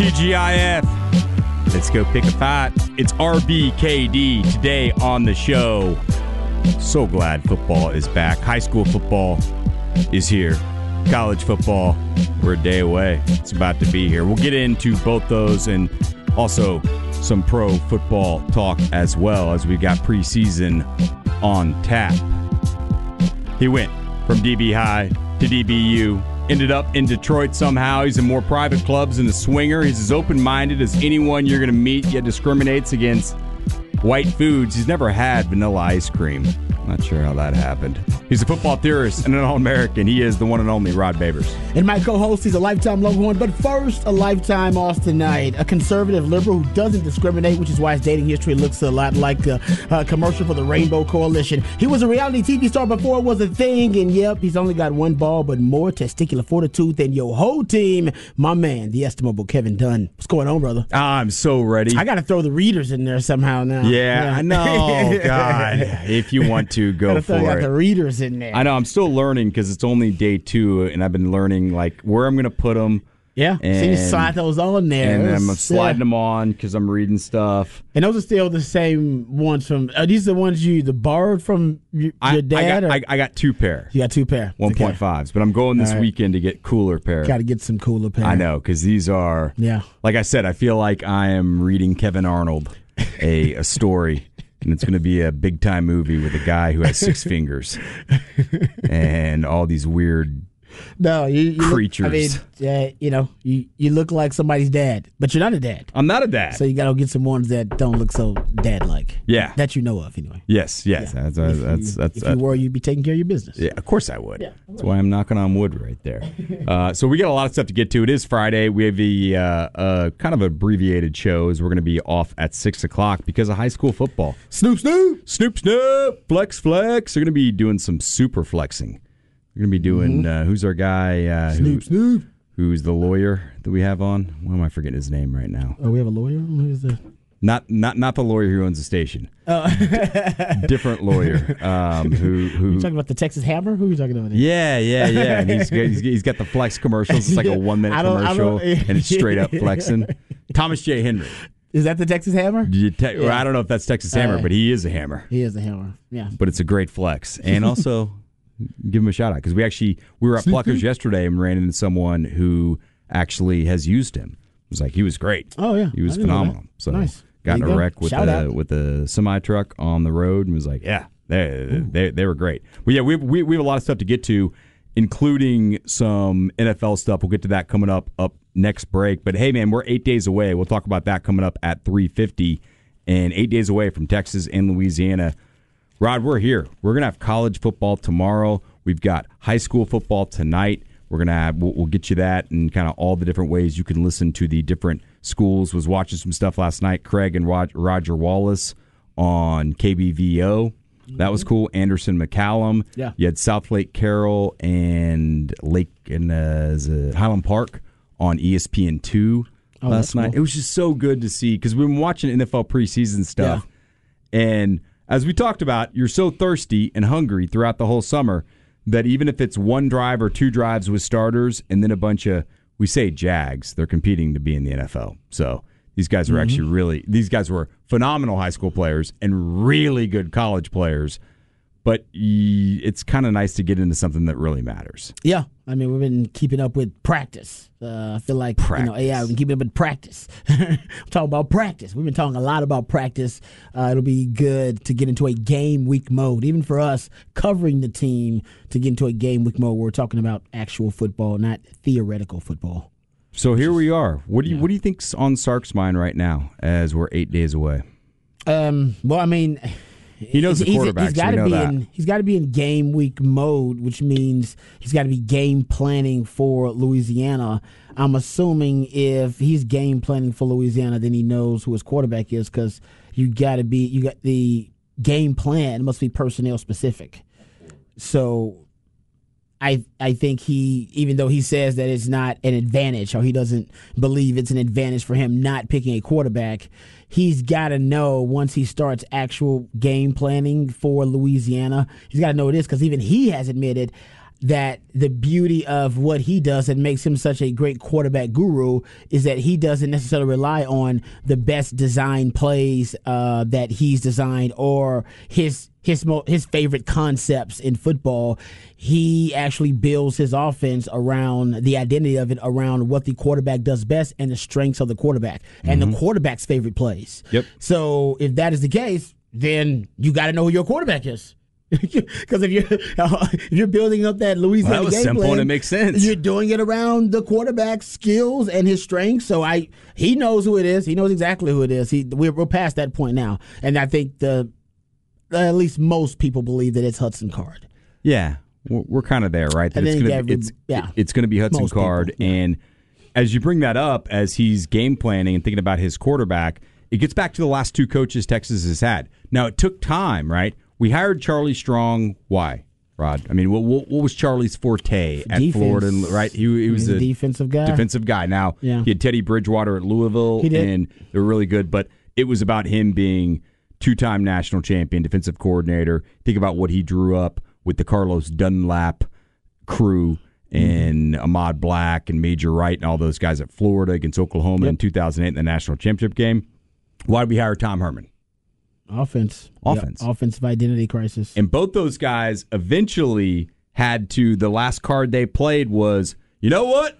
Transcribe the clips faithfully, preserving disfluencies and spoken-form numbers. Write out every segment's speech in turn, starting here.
T G I F. Let's go pick a fight. It's R B K D today on the show. So glad football is back. High school football is here. College football, we're a day away. It's about to be here. We'll get into both those and also some pro football talk as well, as we got preseason on tap. He went from D B High to D B U. Ended up in Detroit somehow. He's in more private clubs than a swinger. He's as open-minded as anyone you're going to meet, yet discriminates against white foods. He's never had vanilla ice cream. Not sure how that happened. He's a football theorist and an All-American. He is the one and only Rod Babers. And my co-host, he's a lifetime Longhorn, but first, a lifetime Austinite, a conservative liberal who doesn't discriminate, which is why his dating history looks a lot like a, a commercial for the Rainbow Coalition. He was a reality T V star before it was a thing, and yep, he's only got one ball, but more testicular fortitude than your whole team. My man, the estimable Kevin Dunn. What's going on, brother? I'm so ready. I got to throw the readers in there somehow now. Yeah, yeah. I know. God, if you want to, go gotta for throw it. The readers in there. I know. I'm still learning because it's only day two, and I've been learning like where I'm going to put them. Yeah, and, so you slide those on there. And was, I'm sliding yeah. them on because I'm reading stuff. And those are still the same ones from. Are these the ones you the borrowed from your, I, your dad? I got, or? I, I got two pair. You got two pair. one point fives, okay. But I'm going this right. weekend to get cooler pair. Got to get some cooler pair. I know, because these are. Yeah. Like I said, I feel like I am reading Kevin Arnold, a a story. And it's going to be a big-time movie with a guy who has six fingers and all these weird no, you, you creatures. Look, I mean, uh, you know, you, you look like somebody's dad, but you're not a dad. I'm not a dad. So you got to get some ones that don't look so dad-like. Yeah. That you know of, anyway. Yes, yes. Yeah. That's, if that's, you, that's, that's, if that's, you were, you'd be taking care of your business. Yeah, of course I would. Yeah, that's why I'm knocking on wood right there. uh, so we got a lot of stuff to get to. It is Friday. We have a uh, uh, kind of abbreviated show as we're going to be off at six o'clock because of high school football. Snoop, Snoop. Snoop, Snoop. Flex, flex. They're going to be doing some super flexing. We're going to be doing, mm-hmm. uh, who's our guy? Uh, Snoop, who, Snoop. Who's the lawyer that we have on? Why am I forgetting his name right now? Oh, we have a lawyer? Who's the... Not not not the lawyer who owns the station. Oh. Different lawyer. Um, who who? You talking about the Texas Hammer? Who are you talking about? Yeah, yeah, yeah. And he's, he's he's got the flex commercials. It's like a one minute commercial, and it's straight up flexing. Thomas J. Henry. Is that the Texas Hammer? You te- yeah. well, I don't know if that's Texas Hammer, uh, but he is a hammer. He is a hammer. Yeah. But it's a great flex, and also give him a shout out because we actually we were at Pluckers yesterday and ran into someone who actually has used him. It was like he was great. Oh yeah, he was phenomenal. So nice. Got in a go. wreck with Shout a out. with a semi truck on the road and was like, yeah, they they they were great. Well, yeah, we we we have a lot of stuff to get to, including some N F L stuff. We'll get to that coming up up next break. But hey, man, we're eight days away. We'll talk about that coming up at three fifty, and eight days away from Texas and Louisiana. Rod, we're here. We're gonna have college football tomorrow. We've got high school football tonight. We're gonna have we'll, we'll get you that and kind of all the different ways you can listen to the different schools. Was watching some stuff last night. Craig and Rod, Roger Wallace on K B V O. That was cool. Anderson McCallum. Yeah. You had South Lake Carroll and Lake and uh, Highland Park on E S P N two oh, last night. Cool. It was just so good to see because we've been watching N F L preseason stuff, yeah. and as we talked about, you're so thirsty and hungry throughout the whole summer that even if it's one drive or two drives with starters and then a bunch of, we say Jags, they're competing to be in the N F L. So these guys were mm-hmm. actually really, these guys were phenomenal high school players and really good college players. But it's kind of nice to get into something that really matters. Yeah. I mean, we've been keeping up with practice. Uh, I feel like, practice. you know, yeah, we've been keeping up with practice. I'm talking about practice. We've been talking a lot about practice. Uh, it'll be good to get into a game week mode, even for us covering the team to get into a game week mode where we're talking about actual football, not theoretical football. So here we are. What do you yeah. what do you think's on Sark's mind right now as we're eight days away? Um. Well, I mean. He knows the quarterbacks. He's got to be that. in. He's got to be in game week mode, which means he's got to be game planning for Louisiana. I'm assuming if he's game planning for Louisiana, then he knows who his quarterback is because you got to be. You got the game plan must be personnel specific. So, I I think he, even though he says that it's not an advantage, or he doesn't believe it's an advantage for him not picking a quarterback. He's got to know once he starts actual game planning for Louisiana, he's got to know this because even he has admitted, that the beauty of what he does that makes him such a great quarterback guru is that he doesn't necessarily rely on the best design plays uh, that he's designed or his his mo- his favorite concepts in football. He actually builds his offense around the identity of it, around what the quarterback does best and the strengths of the quarterback and mm-hmm. the quarterback's favorite plays. Yep. So if that is the case, then you got to know who your quarterback is. Because if you're if you're building up that Louisiana well, that was game simple plan, and it makes sense. You're doing it around the quarterback's skills and his strengths. So I he knows who it is. He knows exactly who it is. He we're, we're past that point now, and I think the at least most people believe that it's Hudson Card. Yeah, we're, we're kind of there, right? That I it's think going every, it's, yeah, it's going to be Hudson most Card, people, yeah. and as you bring that up, as he's game planning and thinking about his quarterback, it gets back to the last two coaches Texas has had. Now it took time, right? We hired Charlie Strong. Why, Rod? I mean, what, what, what was Charlie's forte at Defense. Florida? Right, he, he was He's a a defensive guy. Defensive guy. Now yeah. he had Teddy Bridgewater at Louisville, He did. and they were really good. But it was about him being two-time national champion, defensive coordinator. Think about what he drew up with the Carlos Dunlap crew and mm-hmm. Ahmad Black and Major Wright and all those guys at Florida against Oklahoma yep. in two thousand eight in the national championship game. Why did we hire Tom Herman? Offense. Offense. Yep. Offensive identity crisis. And both those guys eventually had to, the last card they played was, you know what?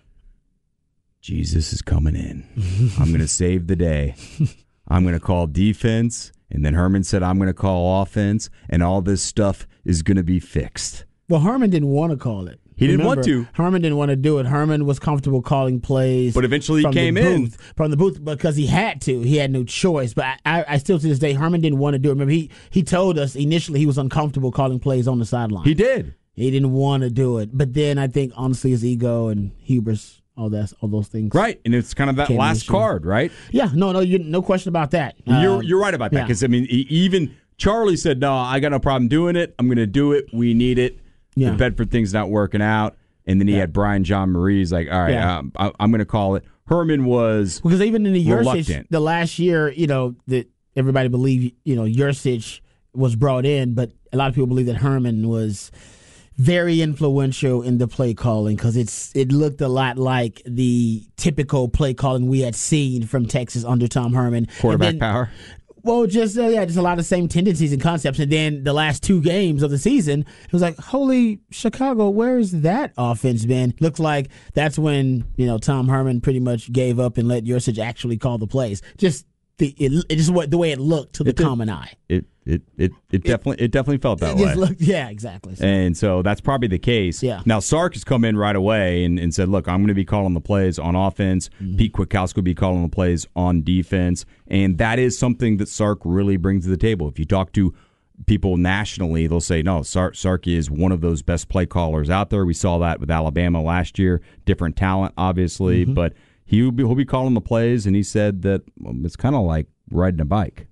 Jesus is coming in. I'm going to save the day. I'm going to call defense. And then Herman said, I'm going to call offense. And all this stuff is going to be fixed. Well, Herman didn't want to call it. He didn't Remember, want to. Herman didn't want to do it. Herman was comfortable calling plays. But eventually he from came the in. Booth, from the booth because he had to. He had no choice. But I, I, I still to this day, Herman didn't want to do it. Remember, he, he told us initially he was uncomfortable calling plays on the sideline. He did. He didn't want to do it. But then I think, honestly, his ego and hubris, all that, all those things. Right. And it's kind of that last card, right? Yeah. No, no, you, no question about that. You're, Uh, you're right about that. yeah. Because, I mean, he, even Charlie said, no, I got no problem doing it. I'm going to do it. We need it. Yeah. The Bedford thing's not working out. And then he Yeah. had Brian John Marie's like, all right, Yeah. um, I, I'm going to call it. Herman was Because even in the Yursich, reluctant. the last year, you know, that everybody believed, you know, Yursich was brought in, but a lot of people believe that Herman was very influential in the play calling because it's it looked a lot like the typical play calling we had seen from Texas under Tom Herman. quarterback And then- power. Well, just uh, yeah, just a lot of the same tendencies and concepts. And then the last two games of the season, it was like, holy Chicago, where has that offense been? Looks like that's when you know Tom Herman pretty much gave up and let Yursich actually call the plays. Just the it, it just what the way it looked to the It did. common eye. It it it, it definitely it definitely felt that It way. just looked, yeah, exactly. So, And so that's probably the case. Yeah. Now, Sark has come in right away and, and said, look, I'm going to be calling the plays on offense. Mm-hmm. Pete Kwiatkowski will be calling the plays on defense. And that is something that Sark really brings to the table. If you talk to people nationally, they'll say, no, Sark, Sark is one of those best play callers out there. We saw that with Alabama last year. Different talent, obviously. Mm-hmm. But he'll be, he'll be calling the plays, and he said that um, it's kind of like riding a bike.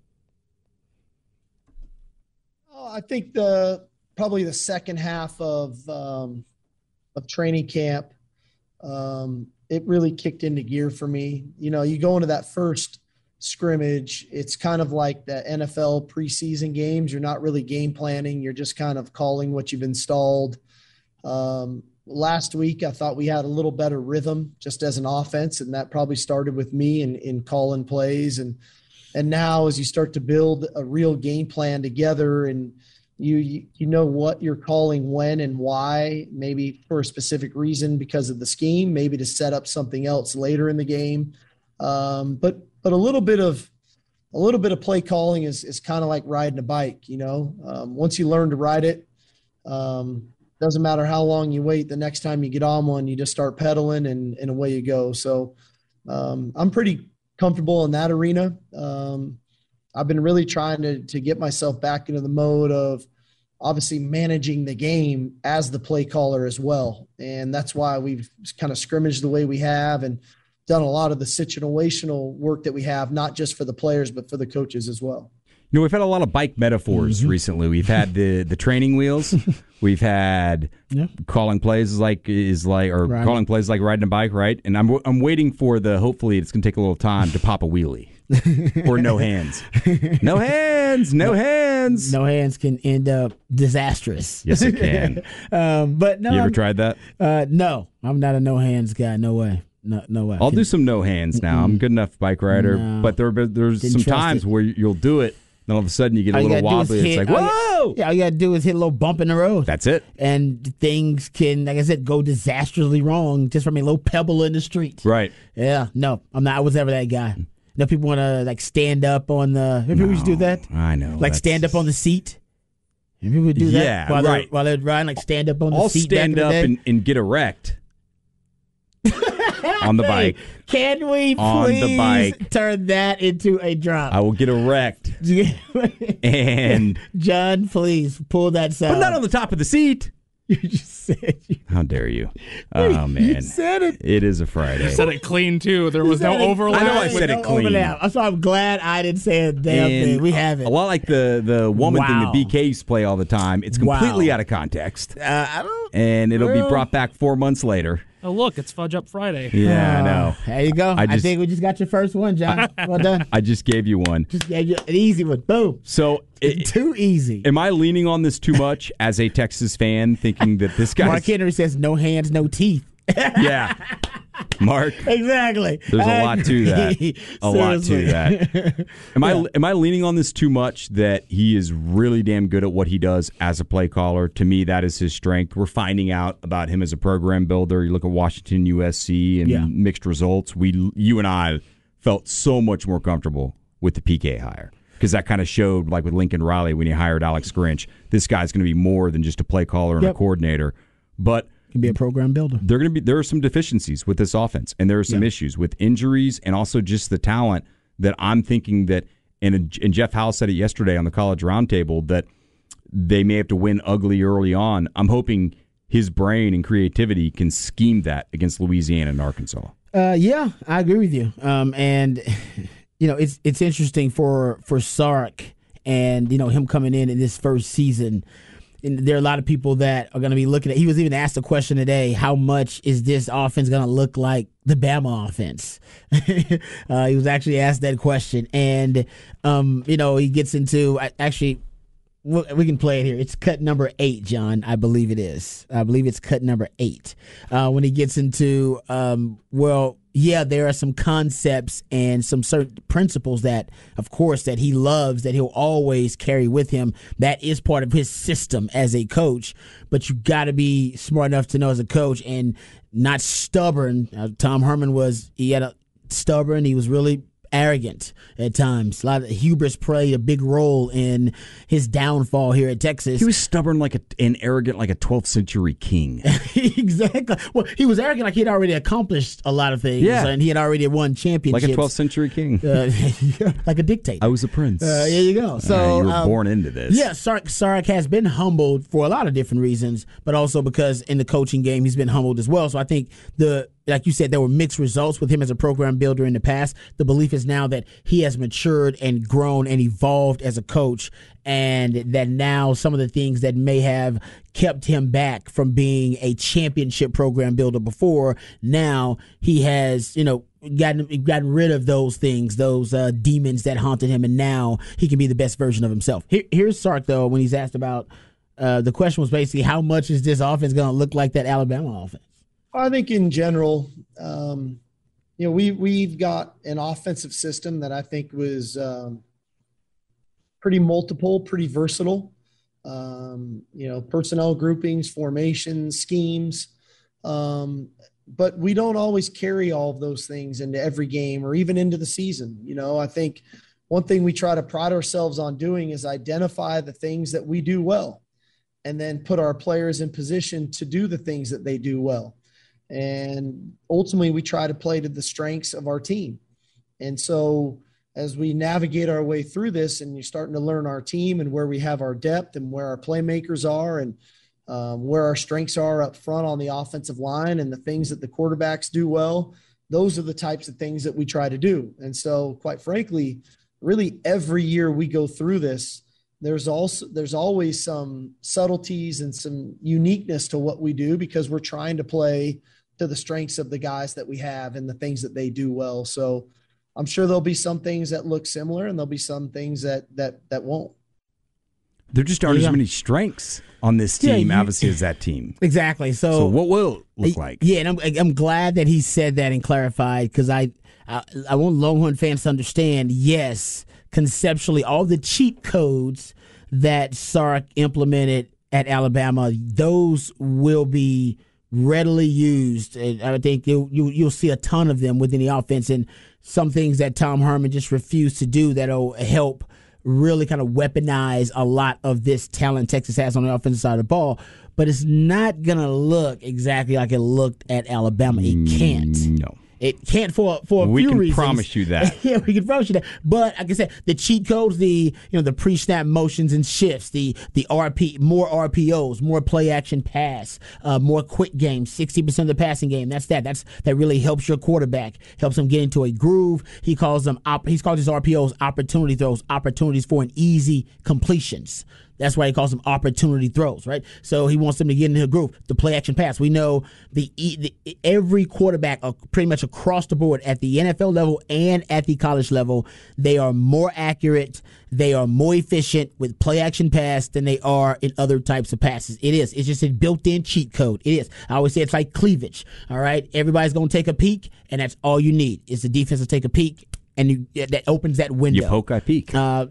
I think the probably the second half of um, of training camp, um, it really kicked into gear for me. You know, you go into that first scrimmage, it's kind of like the N F L preseason games. You're not really game planning. You're just kind of calling what you've installed. Um, last week, I thought we had a little better rhythm just as an offense, and that probably started with me in, in calling plays. And And now as you start to build a real game plan together and you, you you know what you're calling when and why, maybe for a specific reason because of the scheme, maybe to set up something else later in the game. Um, but but a little bit of a little bit of play calling is is kind of like riding a bike, you know. Um, once you learn to ride it, um, doesn't matter how long you wait. The next time you get on one, you just start pedaling and, and away you go. So um, I'm pretty comfortable in that arena. Um, I've been really trying to to get myself back into the mode of obviously managing the game as the play caller as well. And that's why we've kind of scrimmaged the way we have and done a lot of the situational work that we have, not just for the players, but for the coaches as well. You know, we've had a lot of bike metaphors Mm-hmm. recently. We've had the, the training wheels. We've had Yeah. calling plays is like is like or Right. calling plays like riding a bike, right? And I'm I'm waiting for the hopefully it's going to take a little time to pop a wheelie or no hands, no hands, no hands. hands. No hands can end up disastrous. Yes, it can. um, but no, you ever I'm, tried that? Uh, no, I'm not a no hands guy. No way. No, no way. I'll Can, do some no hands now. I'm a good enough bike rider, No. but there there's Didn't some trust times it. where you'll do it, then all of a sudden you get a All you little gotta do is wobbly. It's hit- like, all you- whoa! Yeah, all you gotta do is hit a little bump in the road. That's it. And things can, like I said, go disastrously wrong just from a little pebble in the street. Right. Yeah, no, I'm not. I was ever that guy. You know, people want to like stand up on the. Remember we used to do that? I know. Like that's- stand up on the seat. And people would do that Yeah, while right. they're while they're riding, like stand up on the I'll seat. stand back in up the day. and, and get erect on the Hey, bike. Can we On the please bike. turn that into a drop? I will get erect and John, please pull that sound. but not on the top of the seat. You just said you, How dare you? Oh you man, said it. it is a Friday. Said it clean too. There was no said it- overlap. I know I With said it no clean. overlap. So I'm glad I didn't say a damn And thing. We have it. A lot like the the woman thing Wow. that B Ks play all the time. It's completely Wow. out of context, Uh, I don't. and it'll Well- be brought back four months later. Oh, look, it's Fudge Up Friday. Yeah, I know. Uh, There you go. I, just- think we just got your first one, John. Well done. I just gave you one. Just gave you an easy one. Boom. So, it, Too easy. am I leaning on this too much as a Texas fan, thinking that this Mark guy's Henry says no hands, no teeth. yeah, Mark? Exactly. There's a lot to that. A lot to Seriously. that. Am I am I leaning on this too much that he is really damn good at what he does as a play caller? To me, that is his strength. We're finding out about him as a program builder. You look at Washington, U S C, and Yeah. mixed results. We, you and I, felt so much more comfortable with the P K hire because that kind of showed, like with Lincoln Riley when he hired Alex Grinch, this guy's going to be more than just a play caller and Yep. a coordinator. But Can be a program builder. they're going to be there are some deficiencies with this offense, and there are some Yeah. issues with injuries and also just the talent that I'm thinking that. And, and Jeff Howell said it yesterday on the College Roundtable that they may have to win ugly early on. I'm hoping his brain and creativity can scheme that against Louisiana and Arkansas. Uh, yeah, I agree with you. Um, and you know, it's it's interesting for for Sark and you know him coming in in this first season. And there are a lot of people that are going to be looking at. He was even asked a question today: how much is this offense going to look like the Bama offense? uh, he was actually asked that question, and um, you know, he gets into actually. We can play it here. It's cut number eight, John. I believe it is. I believe it's cut number eight. Uh, when he gets into, um, well, yeah, there are some concepts and some certain principles that, of course, that he loves, that he'll always carry with him. That is part of his system as a coach. But you got to be smart enough to know as a coach and not stubborn. Uh, Tom Herman was, he had a stubborn. He was really arrogant at times. A lot of hubris played a big role in his downfall here at Texas. He was stubborn like a, and arrogant like a twelfth century king. Exactly. Well, he was arrogant like he'd already accomplished a lot of things. Yeah. And he had already won championships. Like a twelfth century king. Uh, like a dictator. I was a prince. Uh, there you go. So Uh, you were um, born into this. Yeah, Sark, Sark has been humbled for a lot of different reasons, but also because in the coaching game he's been humbled as well. So I think the like you said, there were mixed results with him as a program builder in the past. The belief is now that he has matured and grown and evolved as a coach, and that now some of the things that may have kept him back from being a championship program builder before, now he has, you know, gotten gotten rid of those things, those uh, demons that haunted him, and now he can be the best version of himself. Here, here's Sark, though, when he's asked about, uh, the question was basically, how much is this offense going to look like that Alabama offense? I think in general, um, you know, we we've got an offensive system that I think was um, pretty multiple, pretty versatile. Um, you know, personnel groupings, formations, schemes, um, but we don't always carry all of those things into every game or even into the season. You know, I think one thing we try to pride ourselves on doing is identify the things that we do well, and then put our players in position to do the things that they do well. And ultimately, we try to play to the strengths of our team. And so as we navigate our way through this and you're starting to learn our team and where we have our depth and where our playmakers are and um, where our strengths are up front on the offensive line and the things that the quarterbacks do well, those are the types of things that we try to do. And so quite frankly, really every year we go through this, there's also, there's always some subtleties and some uniqueness to what we do because we're trying to play to the strengths of the guys that we have and the things that they do well. So I'm sure there'll be some things that look similar and there'll be some things that, that, that won't. There just aren't Yeah. as many strengths on this Yeah, team, you- obviously, as that team. Exactly. So, So what will it look like? Yeah, and I'm I'm glad that he said that and clarified because I, I I want Longhorn fans to understand. Yes, conceptually, all the cheat codes that Sark implemented at Alabama, those will be readily used. And I think you'll, you, you'll see a ton of them within the offense, and some things that Tom Herman just refused to do that'll help really kind of weaponize a lot of this talent Texas has on the offensive side of the ball. But it's not going to look exactly like it looked at Alabama. It can't. No. It can't for for a We few can reasons. promise you that. Yeah, we can promise you that. But like I said, the cheat codes, the you know the pre-snap motions and shifts, the the R P, more R P Os, more play action pass, uh, more quick game, sixty percent of the passing game. That's that. That's that really helps your quarterback, helps him get into a groove. He calls them op, he calls his R P Os opportunity throws, opportunities for an easy completions. That's why he calls them opportunity throws, right? So he wants them to get into a groove. The play action pass. We know the, the every quarterback, uh, pretty much across the board, at the N F L level and at the college level, they are more accurate. They are more efficient with play action pass than they are in other types of passes. It is. It's just a built-in cheat code. It is. I always say it's like cleavage. All right. Everybody's going to take a peek, and that's all you need is the defense to take a peek. And you, that opens that window. You poke, I peek. Uh,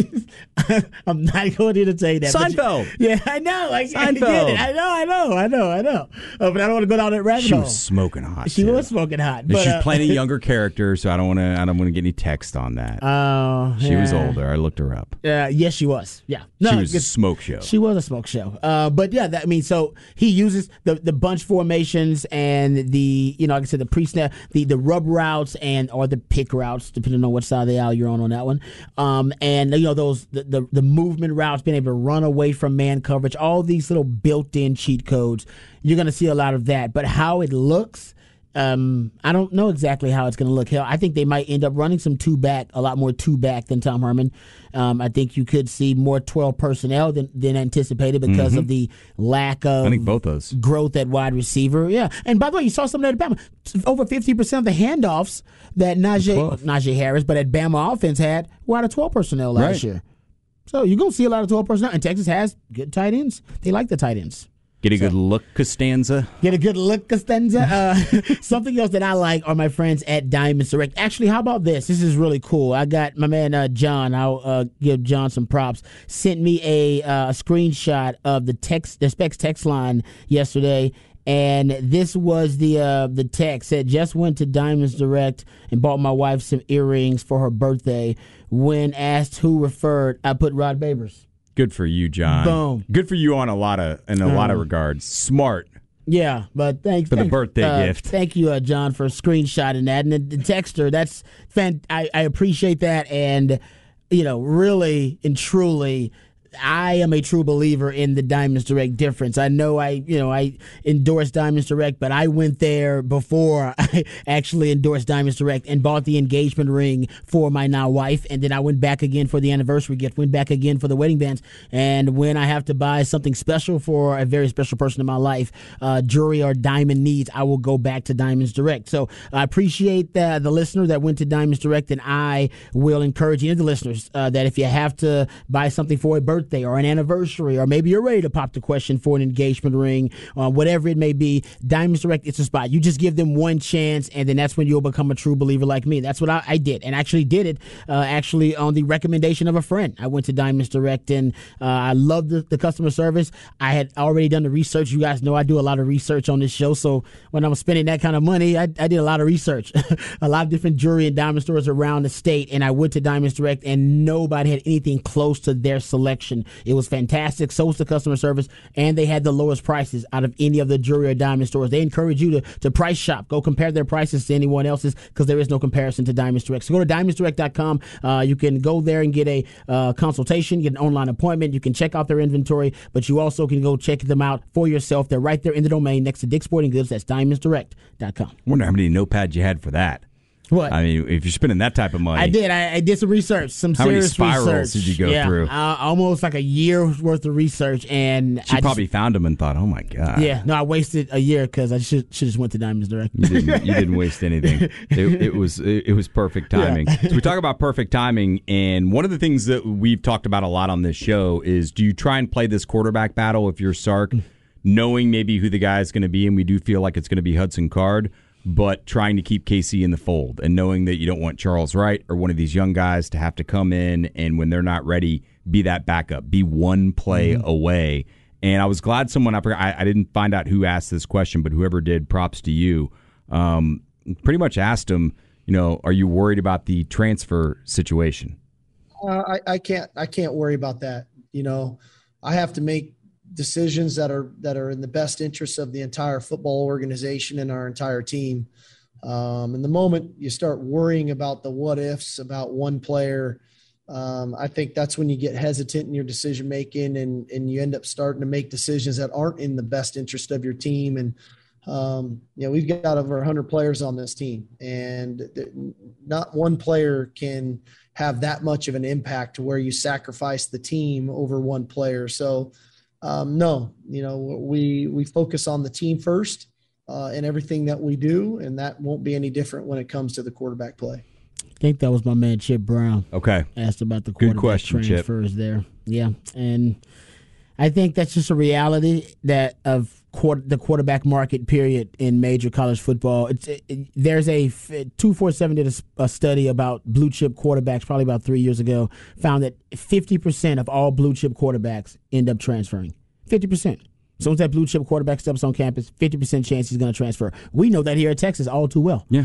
I'm not going to say that. but Seinfeld. You, yeah, I know. I, I Seinfeld. get it. I know. I know. I know. I know. Uh, but I don't want to go down that rabbit She hole. was smoking hot. She too. was smoking hot. And But, she's uh, playing a younger character, so I don't want to. I don't want to get any text on that. Oh, she was yeah. older. I looked her up. Uh, yes, she was. Yeah. No, she was a it's- smoke show. She was a smoke show. Uh, but yeah, that, I mean, so he uses the, the bunch formations and the, you know, like I said, the pre-snap, the, the rub routes and or the pick routes, depending on what side of the aisle you're on on that one. Um, and, you know, those the, the, the movement routes, being able to run away from man coverage, all these little built-in cheat codes, you're going to see a lot of that. But how it looks, Um, I don't know exactly how it's going to look. Hell, I think they might end up running some two back, a lot more two back than Tom Herman. Um, I think you could see more twelve personnel than, than anticipated because Mm-hmm. of the lack of I think both those. growth at wide receiver. Yeah, and by the way, you saw something at Bama. Over fifty percent of the handoffs that Najee twelve. Najee Harris, but at Bama offense had were out of twelve personnel last Right. year. So you're gonna see a lot of twelve personnel, and Texas has good tight ends. They like the tight ends. Get a good look, Costanza. Get a good look, Costanza. Uh, something else that I like are my friends at Diamonds Direct. Actually, how about this? This is really cool. I got my man uh, John. I'll uh, give John some props. Sent me a uh, screenshot of the text, the Specs text line yesterday, and this was the uh, the text. Said just went to Diamonds Direct and bought my wife some earrings for her birthday. When asked who referred, I put Rod Babers. Good for you, John. Boom. Good for you on a lot of in a lot of regards. Smart. Yeah, but thanks For the thanks, birthday uh, gift. Thank you, uh, John, for screenshotting that. And the, the texter, that's fan. I, I appreciate that, and you know, really and truly, I am a true believer in the Diamonds Direct difference. I know I, you know, I endorse Diamonds Direct, but I went there before I actually endorsed Diamonds Direct and bought the engagement ring for my now wife, and then I went back again for the anniversary gift, went back again for the wedding bands, and when I have to buy something special for a very special person in my life, uh, jewelry or diamond needs, I will go back to Diamonds Direct. So I appreciate the, the listener that went to Diamonds Direct, and I will encourage any of the listeners uh, that if you have to buy something for a birthday, or an anniversary, or maybe you're ready to pop the question for an engagement ring, uh, whatever it may be, Diamonds Direct, it's a spot. You just give them one chance, and then that's when you'll become a true believer like me. That's what I, I did, and actually did it uh, actually on the recommendation of a friend. I went to Diamonds Direct, and uh, I love the, the customer service. I had already done the research. You guys know I do a lot of research on this show, so when I'm spending that kind of money, I, I did a lot of research. A lot of different jewelry and diamond stores around the state, and I went to Diamonds Direct, and nobody had anything close to their selection. It was fantastic. So was the customer service, and they had the lowest prices out of any of the jewelry or diamond stores. They encourage you to, to price shop. Go compare their prices to anyone else's because there is no comparison to Diamonds Direct. So go to diamonds direct dot com. Uh, you can go there and get a uh, consultation, get an online appointment. You can check out their inventory, but you also can go check them out for yourself. They're right there in the domain next to Dick's Sporting Goods. That's diamonds direct dot com. I wonder how many notepads you had for that. What? I mean, if you're spending that type of money. I did. I, I did some research, some How many serious spirals research. did you go yeah, through? Uh, almost like a year's worth of research, and She I probably just, found them and thought, oh, my God. yeah. No, I wasted a year because I should should just went to Diamonds Direct. You didn't, you didn't waste anything. It, it was it, it was perfect timing. Yeah. So we talk about perfect timing, and one of the things that we've talked about a lot on this show is, do you try and play this quarterback battle if you're Sark, knowing maybe who the guy is going to be, and we do feel like it's going to be Hudson Card, but trying to keep K C in the fold and knowing that you don't want Charles Wright or one of these young guys to have to come in and when they're not ready, be that backup, be one play mm-hmm. away. And I was glad someone, I, I didn't find out who asked this question, but whoever did, props to you, um, pretty much asked him, you know, are you worried about the transfer situation? Uh, I, I can't, I can't worry about that. You know, I have to make decisions that are that are in the best interest of the entire football organization and our entire team. Um, and the moment you start worrying about the what ifs about one player, um, I think that's when you get hesitant in your decision making, and and you end up starting to make decisions that aren't in the best interest of your team. And um, you know, we've got over one hundred players on this team, and not one player can have that much of an impact to where you sacrifice the team over one player. So. Um, no, you know, we, we focus on the team first uh, in everything that we do, and that won't be any different when it comes to the quarterback play. I think that was my man Chip Brown. Okay. Asked about the quarterback Good question, transfers Chip. there. Yeah, and I think that's just a reality that of quarter, the quarterback market period in major college football. It's it, it, there's a two forty-seven did a, a study about blue chip quarterbacks probably about three years ago. Found that fifty percent of all blue chip quarterbacks end up transferring. Fifty percent. As soon as that blue chip quarterback steps on campus, fifty percent chance he's going to transfer. We know that here at Texas all too well. Yeah.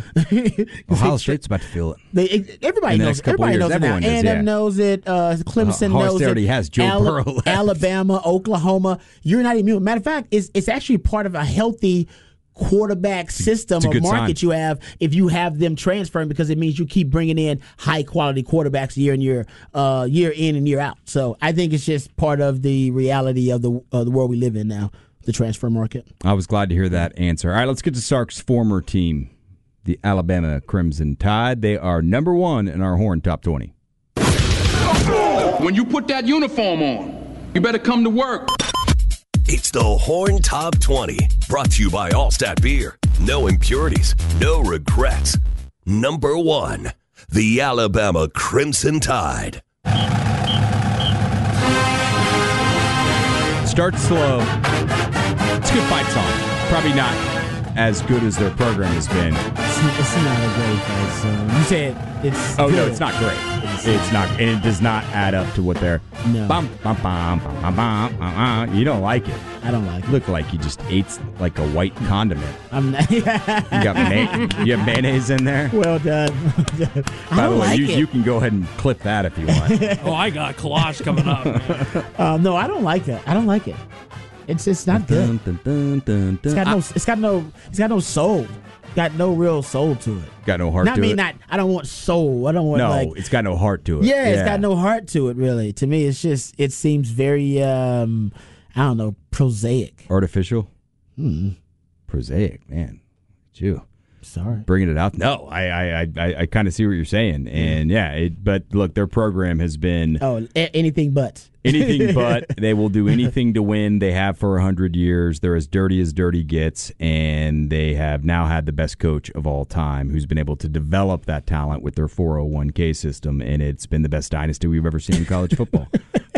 Ohio State's about to feel it. They, everybody In the knows. next couple Everybody years, knows it now. everyone does, A and M yeah. knows it. Uh, Clemson Ohio knows State it. already has Joe Ala- Burrow left. Alabama, Oklahoma. You're not immune. Matter of fact, it's it's actually part of a healthy quarterback system a or good market sign. you have if you have them transferring, because it means you keep bringing in high quality quarterbacks year in year uh, year in and year out. So I think it's just part of the reality of the uh, the world we live in now, the transfer market. I was glad to hear that answer. All right, let's get to Sark's former team, the Alabama Crimson Tide. They are number one in our Horn Top twenty. When you put that uniform on, you better come to work. It's the Horn Top twenty, brought to you by Allstat Beer. No impurities, no regrets. Number one, the Alabama Crimson Tide. Starts slow. It's a good fight song. Probably not as good as their program has been. It's, it's not a great fight song. You said it's Oh, good. no, it's not great. It's not, and it does not add up to what they're. No. Bum, bum, bum, bum, bum, uh, uh. You don't like it. I don't like it. Look like you just ate like a white condiment. I'm not. You got may- you have mayonnaise in there. Well done. I By don't the way, like you, it. you can go ahead and clip that if you want. Oh, I got collage coming up. Um, no, I don't like that. I don't like it. It's it's not good. Dun, dun, dun, dun, It's dun. got no. It's got no. It's got no soul. Got no real soul to it. Got no heart Not to me. it. Not. I don't want soul. I don't want no, like. it's got no heart to it. Yeah, it's got no heart to it. Really, to me, it's just. It seems very. um I don't know. Prosaic. Artificial. Hmm. Prosaic, man. It's you. Sorry. Bringing it out. No, I I I, I kind of see what you're saying, and yeah, it, but look, their program has been Oh, a- anything but. anything but. They will do anything to win. They have for a hundred years. They're as dirty as dirty gets, and they have now had the best coach of all time, who's been able to develop that talent with their four oh one k system, and it's been the best dynasty we've ever seen in college football.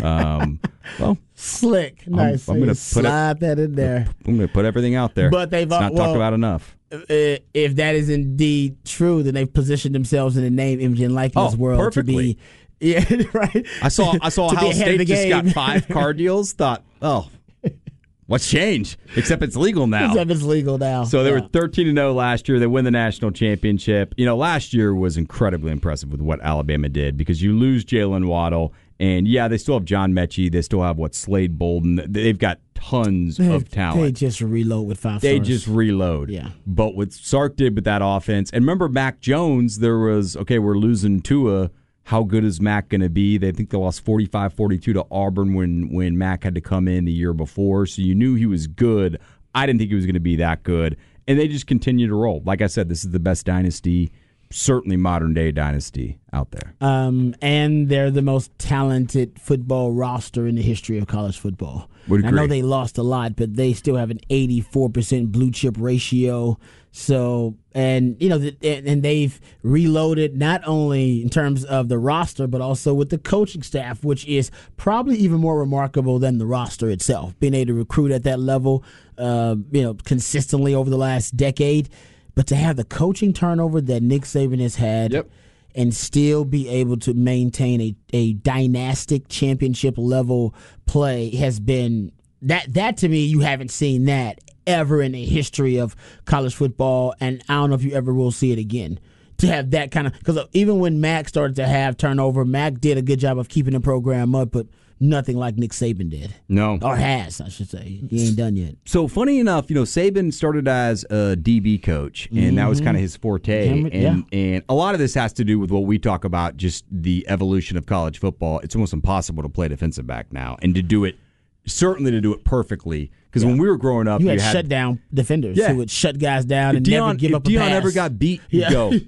Um, well, Slick. Nice. I'm gonna So put you it- slide that in there. I'm going to put everything out there. But they've, it's not uh, talked well- about enough. Uh, if that is indeed true, then they've positioned themselves in the name, image, and likeness Oh, world perfectly. to be. Yeah, right. I saw I saw To be Ohio ahead of State the just got game. five car deals. Thought, oh, what's changed? Except it's legal now. Except it's legal now. So they Yeah. were thirteen and oh last year. They win the national championship. You know, last year was incredibly impressive with what Alabama did, because you lose Jalen Waddle, and yeah, they still have John Mechie. They still have what Slade Bolden. They've got tons They- of talent. They just reload with five They stars. just reload. Yeah. But what Sark did with that offense, and remember Mac Jones, there was, okay, we're losing Tua. How good is Mac going to be? They think they lost forty-five forty-two to Auburn when, when Mac had to come in the year before. So you knew he was good. I didn't think he was going to be that good. And they just continue to roll. Like I said, this is the best dynasty certainly modern day dynasty out there. Um, and they're the most talented football roster in the history of college football. Would I agree. know they lost a lot, but they still have an eighty-four percent blue chip ratio. So, and you know, and they've reloaded not only in terms of the roster, but also with the coaching staff, which is probably even more remarkable than the roster itself. Being able to recruit at that level, uh, you know, consistently over the last decade, but to have the coaching turnover that Nick Saban has had. Yep. And still be able to maintain a, a dynastic championship level play has been that that to me, you haven't seen that ever in the history of college football, and I don't know if you ever will see it again. To have that kind of, because even when Mac started to have turnover, Mac did a good job of keeping the program up, but nothing like Nick Saban did. No. Or has, I should say. He ain't done yet. So funny enough, you know, Saban started as a D B coach, and mm-hmm. that was kind of his forte. Yeah, and yeah. and a lot of this has to do with what we talk about, just the evolution of college football. It's almost impossible to play defensive back now, and to do it, certainly to do it perfectly. Because yeah. when we were growing up, you had, you had shutdown defenders yeah. who would shut guys down and Deion, never give up a Deion pass. ever got beat, he'd yeah. go,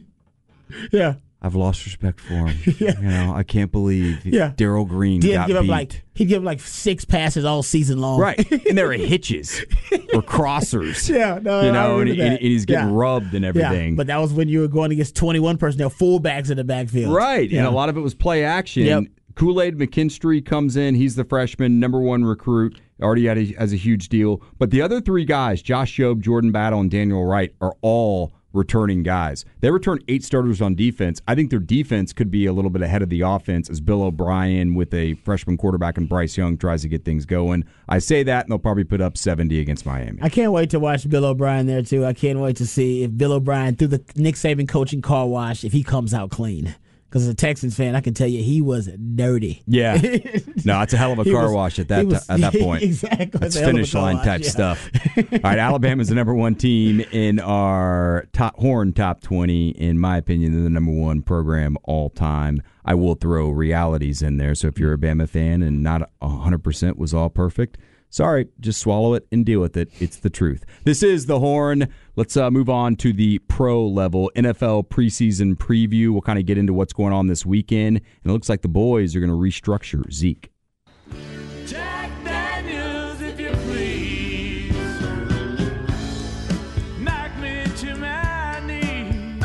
yeah. I've lost respect for him. yeah. You know, I can't believe yeah. Darryl Green He'd got give beat. Up like, he'd give up like six passes all season long. Right. And there were hitches or crossers. Yeah, no, you know, I and, and, and he's getting yeah. rubbed and everything. Yeah, but that was when you were going against twenty-one personnel, fullbacks in the backfield. Right. Yeah. And a lot of it was play action. Yep. Kool-Aid McKinstry comes in. He's the freshman, number one recruit, already had a, as a huge deal. But the other three guys, Josh Jobe, Jordan Battle, and Daniel Wright, are all returning guys. They return eight starters on defense. I think their defense could be a little bit ahead of the offense as Bill O'Brien with a freshman quarterback and Bryce Young tries to get things going. I say that, and they'll probably put up seventy against Miami. I can't wait to watch Bill O'Brien there, too. I can't wait to see if Bill O'Brien, through the Nick Saban coaching car wash, if he comes out clean. Because as a Texans fan, I can tell you he was dirty. Yeah. No, it's a hell of a car was, wash at that was, at that point. Exactly. That's finish line wash, type yeah. stuff. All right, Alabama's the number one team in our top Horn top twenty. In my opinion, they're the number one program all time. I will throw realities in there. So if you're a Bama fan and not one hundred percent was all perfect, sorry, just swallow it and deal with it. It's the truth. This is the Horn. Let's uh, move on to the pro level. N F L preseason preview. We'll kind of get into what's going on this weekend. And it looks like the boys are going to restructure Zeke. Jack Daniels, if you please. Knock me to my knees.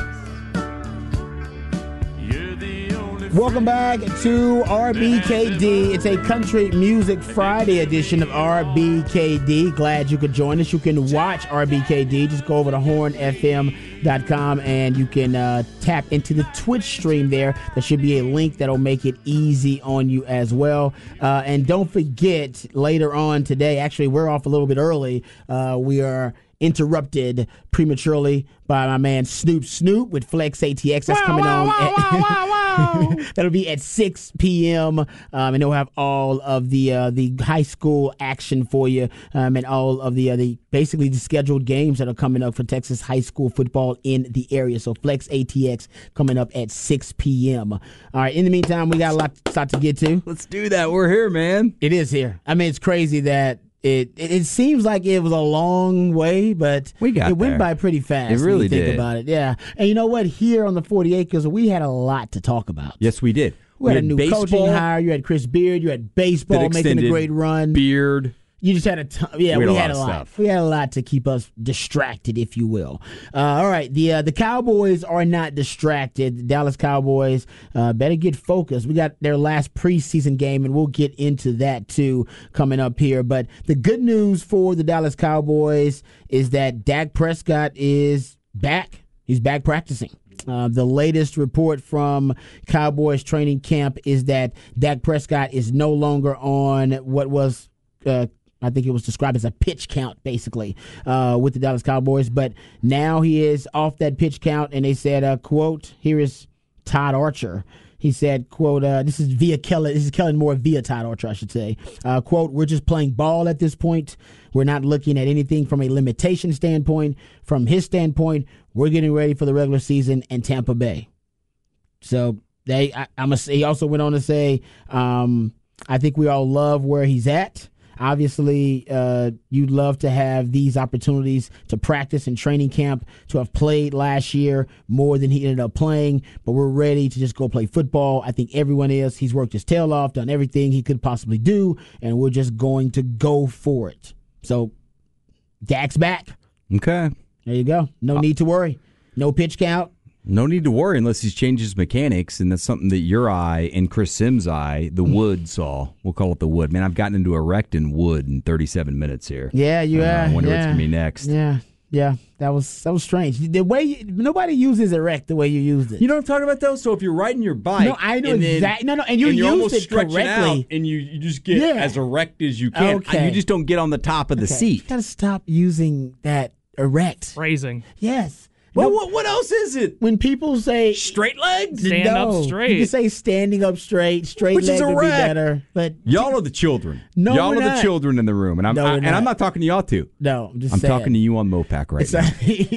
You're the only Welcome back to R B K D. It's a Country Music Friday edition of R B K D. Glad you could join us. You can watch R B K D. Just go over to horn f m dot com and you can uh, tap into the Twitch stream there. There should be a link that'll make it easy on you as well. Uh, and don't forget, later on today, actually, we're off a little bit early. Uh, we are interrupted prematurely by my man Snoop Snoop with Flex A T X. That's wow, coming wow, on. Wow, at, wow, wow, wow. That'll be at six p.m. Um, and they'll have all of the uh, the high school action for you, um, and all of the uh, the basically the scheduled games that are coming up for Texas high school football in the area. So Flex A T X coming up at six p.m. All right. In the meantime, we got a lot, lot to get to. Let's do that. We're here, man. It is here. I mean, it's crazy that. It, it it seems like it was a long way, but we got it went there. by pretty fast. It really when you think did. about it, yeah. And you know what? Here on the forty acres, we had a lot to talk about. Yes, we did. We, we had, had a new baseball, coaching hire. You had Chris Beard. You had baseball making a great run. Beard. You just had a ton, yeah. We, we had, had a a lot. lot. Of stuff. We had a lot to keep us distracted, if you will. Uh, all right, the uh, the Cowboys are not distracted. The Dallas Cowboys uh, better get focused. We got their last preseason game, and we'll get into that too coming up here. But the good news for the Dallas Cowboys is that Dak Prescott is back. He's back practicing. Uh, the latest report from Cowboys training camp is that Dak Prescott is no longer on what was. Uh, I think it was described as a pitch count, basically, uh, with the Dallas Cowboys. But now he is off that pitch count, and they said, uh, quote, here is Todd Archer. He said, quote, uh, this is via Kellen, this is Kellen Moore via Todd Archer, I should say. Uh, quote, we're just playing ball at this point. We're not looking at anything from a limitation standpoint. From his standpoint, we're getting ready for the regular season and Tampa Bay. So they, I, I'm a, he also went on to say, um, I think we all love where he's at. Obviously, uh, you'd love to have these opportunities to practice in training camp, to have played last year more than he ended up playing, but we're ready to just go play football. I think everyone is. He's worked his tail off, done everything he could possibly do, and we're just going to go for it. So, Dak's back. Okay. There you go. No need to worry. No pitch count. No need to worry unless he changes mechanics, and that's something that your eye and Chris Sims' eye, the wood, saw. We'll call it the wood. Man, I've gotten into erecting wood in thirty-seven minutes here. Yeah, you uh, are. I wonder yeah. what's going to be next. Yeah, yeah. That was that was strange. The way you, nobody uses erect the way you used it. You know what I'm talking about, though? So if you're riding your bike. No, I know and then, exactly. No, no, and you and you're used almost it stretching correctly. out, and you, you just get Yeah. as erect as you can. Okay. You just don't get on the top of the Okay. seat. You got to stop using that erect. Phrasing. Yes. Well, No, what, what else is it? when people say Straight legs? Stand no, up straight. you can say standing up straight, straight Which is leg would be erect. better. But Y'all are the children. No, y'all we're are not. the children in the room, and I'm No, I, we're and I'm not. not talking to y'all two. no, I'm just I'm saying. talking to you on Mopac right It's now.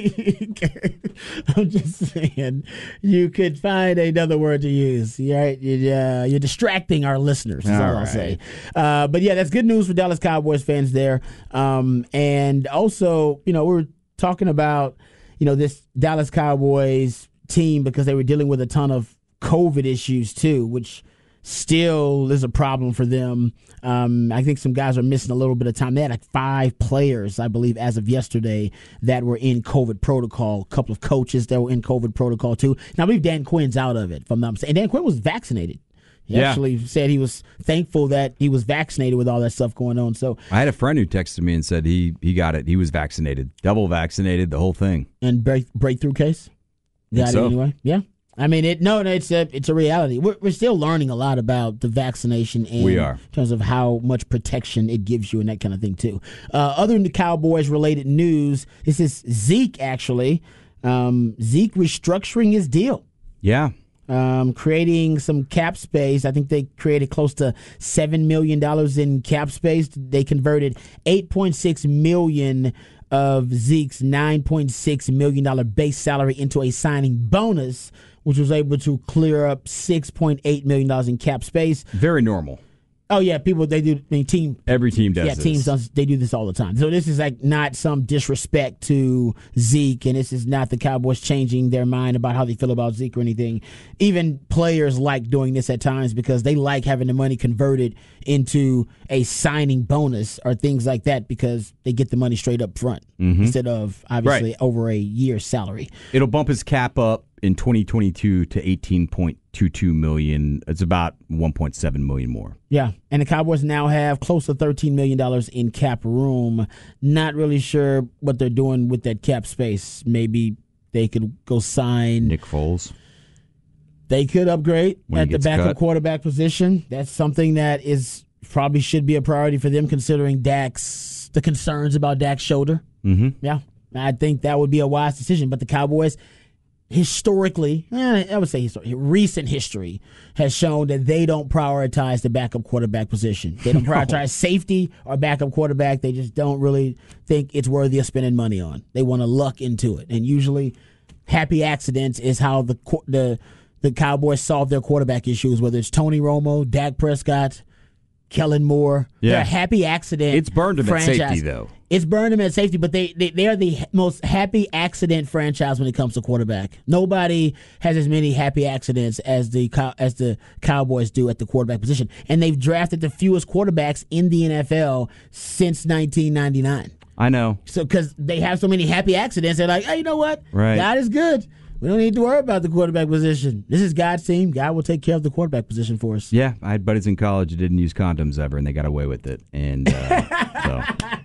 like- I'm just saying, you could find another word to use. You're, right? you, uh, you're distracting our listeners, is all, All I'll right. say. Uh, but yeah, that's good news for Dallas Cowboys fans there. Um, and also, you know, we're talking about, you know, this Dallas Cowboys team because they were dealing with a ton of COVID issues too, which still is a problem for them. Um, I think some guys are missing a little bit of time. They had like five players, I believe, as of yesterday that were in COVID protocol. A couple of coaches that were in COVID protocol too. Now I believe Dan Quinn's out of it, if I'm not mistaken. And Dan Quinn was vaccinated. He Yeah. actually said he was thankful that he was vaccinated with all that stuff going on. So, I had a friend who texted me and said he he got it. He was vaccinated, double vaccinated, the whole thing. and break, breakthrough case, got it so. anyway. Yeah, I mean it. No, no, it's a it's a reality. We're we're still learning a lot about the vaccination and We are. in terms of how much protection it gives you and that kind of thing too. Uh, other than the Cowboys related news, this is Zeke actually. Um, Zeke restructuring his deal. Yeah. Um, creating some cap space. I think they created close to seven million dollars in cap space. They converted eight point six million dollars of Zeke's nine point six million dollars base salary into a signing bonus, which was able to clear up six point eight million dollars in cap space. Very normal. Oh, yeah, people, they do, I mean, team. Every team does Yeah, this. teams, does, they do this all the time. So this is like not some disrespect to Zeke, and this is not the Cowboys changing their mind about how they feel about Zeke or anything. Even players like doing this at times because they like having the money converted into a signing bonus or things like that because they get the money straight up front instead of obviously Right. over a year's salary. It'll bump his cap up in twenty twenty-two to eighteen point two two million dollars. It's about one point seven million dollars more. Yeah, and the Cowboys now have close to thirteen million dollars in cap room. Not really sure what they're doing with that cap space. Maybe they could go sign. Nick Foles. They could upgrade When he at the gets backup cut. quarterback position. That's something that is probably should be a priority for them considering Dak's, the concerns about Dak's shoulder. Mm-hmm. Yeah, I think that would be a wise decision. But the Cowboys, historically, eh, I would say historically, recent history has shown that they don't prioritize the backup quarterback position. They don't prioritize safety or backup quarterback. They just don't really think it's worthy of spending money on. They want to luck into it, and usually, happy accidents is how the qu- the the Cowboys solve their quarterback issues. Whether it's Tony Romo, Dak Prescott, Kellen Moore, Yeah. they're a happy accident. It's burned them at franchise. safety, though. It's burned them at safety, but they, they they are the most happy accident franchise when it comes to quarterback. Nobody has as many happy accidents as the Cow- as the Cowboys do at the quarterback position, and they've drafted the fewest quarterbacks in the N F L since nineteen ninety-nine. I know. So because they have so many happy accidents, they're like, hey, you know what? Right. God is good. We don't need to worry about the quarterback position. This is God's team. God will take care of the quarterback position for us. Yeah, I had buddies in college that didn't use condoms ever, and they got away with it. And uh, so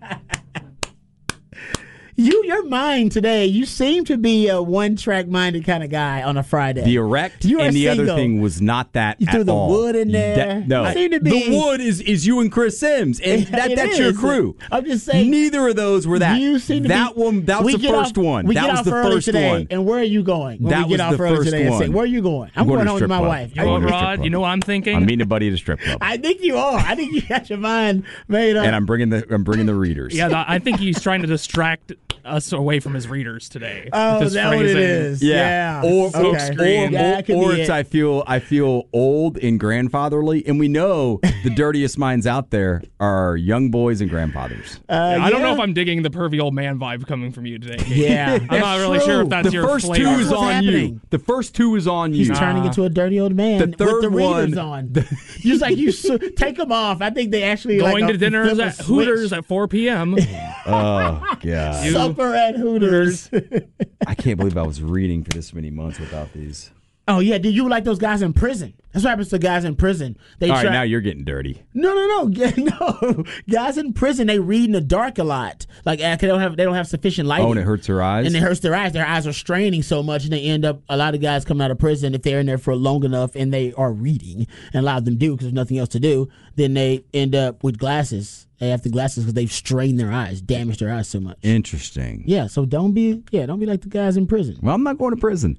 You, your mind today, you seem to be a one-track minded kind of guy on a Friday. the erect You are and the other single. thing was not that You at threw the all. wood in You there. de- no, You seem to be- the wood is is you and Chris Sims, and that, It that's your is. crew. I'm just saying. Neither of those were that. You seem to that be, one. That was we the get first off, one. We that get was off the early first today, one. And where are you going? When That we get was off the early first today and say, one. where are you going? I'm going going to home strip with my club. wife. You I'm know what, going to going- strip Rod? club. You know what I'm thinking? I'm meeting a buddy at a strip club, I think you are. I think you got your mind made up. and I'm bringing the I'm bringing the readers. Yeah, I think he's trying to distract uh, us away from his readers today. Oh, with his that's what it phrasing. is. Yeah. Yeah. Or, Okay. or, or, Screen. Yeah, that could or be it's it. I feel I feel old and grandfatherly, and we know the dirtiest minds out there are young boys and grandfathers. Uh, I don't know yeah. if I'm digging the pervy old man vibe coming from you today. Yeah, I'm not really sure if that's The your first two flavor. is What's on you. happening? The first two is on you. He's turning into a dirty old man The third with the readers one- on. Just like you su- take them off. I think they actually Going like to a- dinner flip a at switch. Hooters at four p.m. Oh god, Supper at Hooters. I can't believe I was reading for this many months without these. Oh yeah, did you like those guys in prison? That's what happens to guys in prison. They All right, try- now you're getting dirty. No, no, no, Yeah, no. Guys in prison, they read in the dark a lot. Like uh, they don't have they don't have sufficient lighting. Oh, and it hurts their eyes. And it hurts their eyes. Their eyes are straining so much, and they end up. A lot of guys coming out of prison, if they're in there for long enough, and they are reading, and a lot of them do because there's nothing else to do, then they end up with glasses. They have the glasses because they've strained their eyes, damaged their eyes so much. Interesting. Yeah, so don't be yeah, don't be like the guys in prison. Well, I'm not going to prison.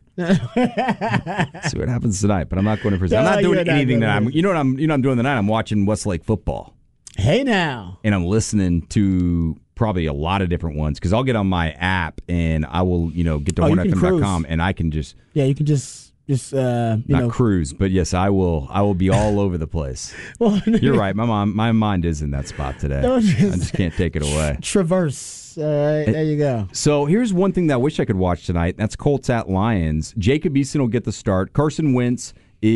See what happens tonight, but I'm not going to prison. I'm No, not doing you're not anything going that to I'm. prison. You know what I'm. You know what I'm doing tonight. I'm watching Westlake football, Hey now, and I'm listening to probably a lot of different ones because I'll get on my app and I will, you know, get to Oh, you one F M can dot com cruise. and I can just yeah, you can just just uh, you not know. cruise, but yes, I will. I will be all over the place. Well, You're right. My mom, my mind is in that spot today. Don't just- I just can't take it away. Traverse. Uh, there you go. So here's one thing that I wish I could watch tonight. That's Colts at Lions. Jacob Eason will get the start. Carson Wentz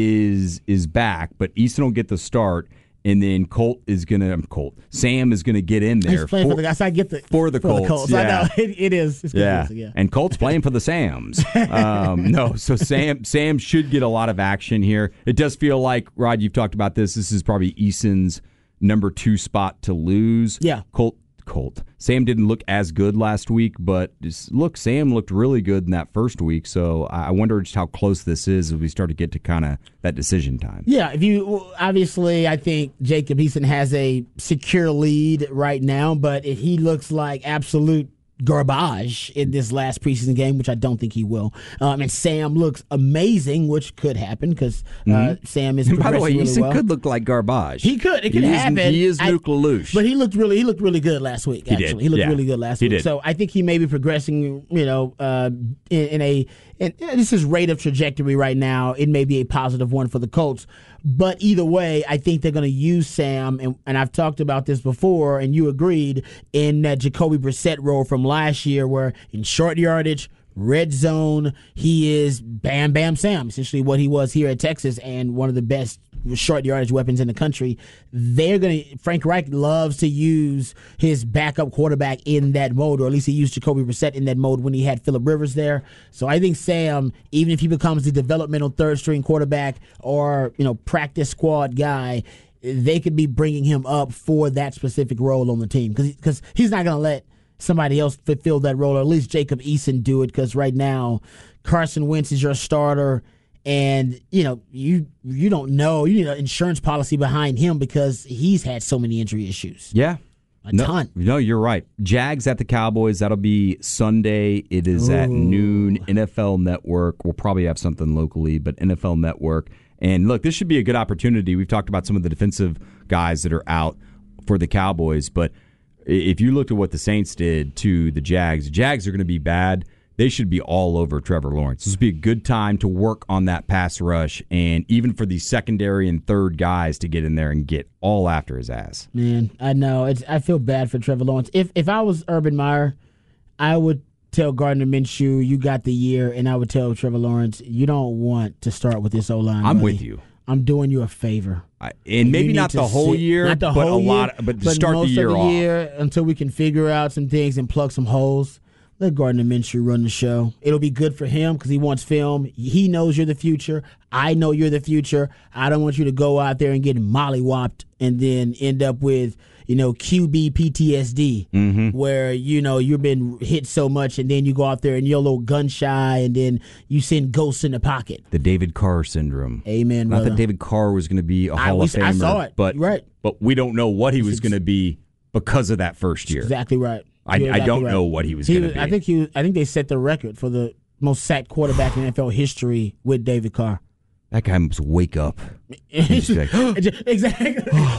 is is back, but Eason will get the start, and then Colt is gonna um, Colt. Sam is gonna get in there He's playing for, for the guys. I get the for the Colts, I yeah. know it, it is. It's yeah. confusing, yeah. And Colt's playing for the Sams. Um, no, so Sam Sam should get a lot of action here. It does feel like, Rod, you've talked about this. This is probably Eason's number two spot to lose. Yeah. Colt. Colt. Sam didn't look as good last week, but just, look, Sam looked really good in that first week. So I wonder just how close this is as we start to get to kind of that decision time. Yeah, if you obviously, I think Jacob Eason has a secure lead right now, but if he looks like absolute garbage in this last preseason game, which I don't think he will, um, and Sam looks amazing, which could happen because uh, Mm-hmm. Sam is And by the progressing way, really Eason well. could look like garbage. He could. It could he happen. Is, he is I- Nuke Lelouch. But he looked really. He looked really good last week. He did, Actually, he looked yeah. really good last He week. did. So I think he may be progressing. You know, uh, in, in a in, this is rate of trajectory right now. It may be a positive one for the Colts. But either way, I think they're going to use Sam, and, and I've talked about this before, and you agreed in that Jacoby Brissett role from last year, where in short yardage, red zone, he is Bam Bam Sam, essentially what he was here at Texas, and one of the best short yardage weapons in the country. They're going to, Frank Reich loves to use his backup quarterback in that mode, or at least he used Jacoby Brissett in that mode when he had Phillip Rivers there. So I think Sam, even if he becomes the developmental third string quarterback or, you know, practice squad guy, they could be bringing him up for that specific role on the team because he's not going to let somebody else fulfill that role, or at least Jacob Eason do it, because right now Carson Wentz is your starter, and you know you you don't know, you need an insurance policy behind him because he's had so many injury issues. yeah. A no, ton. No, you're right. Jags at the Cowboys. That'll be Sunday. It is at noon. N F L Network. We'll probably have something locally, but N F L Network. And look, this should be a good opportunity. We've talked about some of the defensive guys that are out for the Cowboys, but if you looked at what the Saints did to the Jags, the Jags are going to be bad. They should be all over Trevor Lawrence. This would be a good time to work on that pass rush, and even for the secondary and third guys to get in there and get all after his ass. Man, I know. It's, I feel bad for Trevor Lawrence. If if I was Urban Meyer, I would tell Gardner Minshew, you got the year, and I would tell Trevor Lawrence, you don't want to start with this O-line. I'm buddy. with you. I'm doing you a favor. I, and maybe You need not to the whole sit- year, not the but whole a year, lot. But to start most the year of the off. year until we can figure out some things and plug some holes. Let Gardner Minshew run the show. It'll be good for him because he wants film. He knows you're the future. I know you're the future. I don't want you to go out there and get mollywopped and then end up with, you know, Q B P T S D, Mm-hmm. where, you know, you've been hit so much and then you go out there and you're a little gun shy and then you send ghosts in the pocket. The David Carr syndrome. Amen, Not brother. that David Carr was going to be a I Hall was- of Famer, I saw it. but Right. but we don't know what he was going to be because of that first year. Exactly right. I, You're I exactly don't right. know what he was He going to was- be. I think he. Was, I think they set the record for the most sacked quarterback in N F L history with David Carr. that guy must wake up. He's just like, exactly.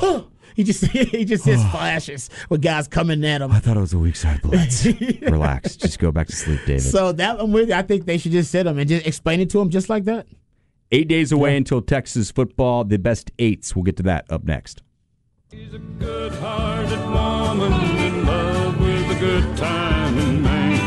He just he just hits flashes with guys coming at him. I thought it was a weak side blitz. Relax. Just go back to sleep, David. So that I'm with you. I think they should just sit him and just explain it to him just like that. Eight days away until Texas football. The best eights. We'll get to that up next. She's a good-hearted woman in love with a good timing man.